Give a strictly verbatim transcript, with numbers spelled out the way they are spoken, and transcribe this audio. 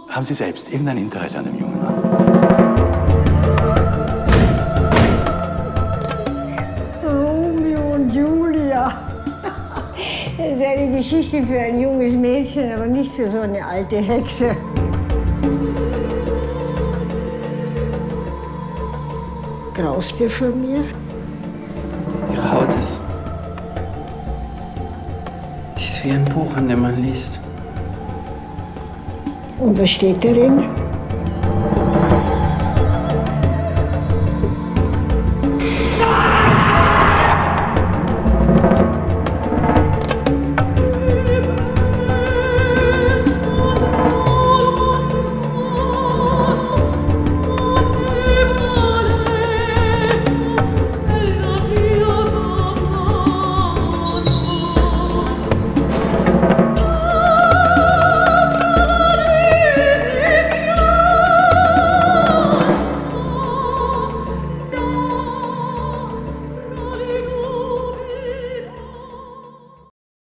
Haben Sie selbst irgendein Interesse an dem jungen Mann? Romeo und Julia. Das ist eine Geschichte für ein junges Mädchen, aber nicht für so eine alte Hexe. Graust dir vor mir? Ihre Haut ist... Die ist wie ein Buch, in dem man liest. Und was steht darin?